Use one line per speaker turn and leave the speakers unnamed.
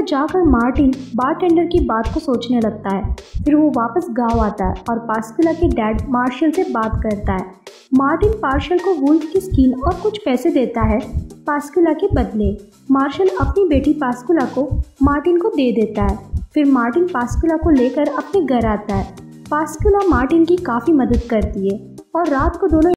जाकर Martin bartender की बात को सोचने लगता है। फिर वो वापस गांव आता है और पास्कुला के डैड मार्शल से बात करता है। मार्टिन मार्शल को वुल्फ की स्किन और कुछ पैसे देता है पास्कुला के बदले। मार्शल अपनी बेटी पास्कुला को मार्टिन को दे देता है। फिर मार्टिन पास्कुला को लेकर अपने घर आता है। पास्कुला मार्टिन की काफ़ी मदद करती है और रात को दोनों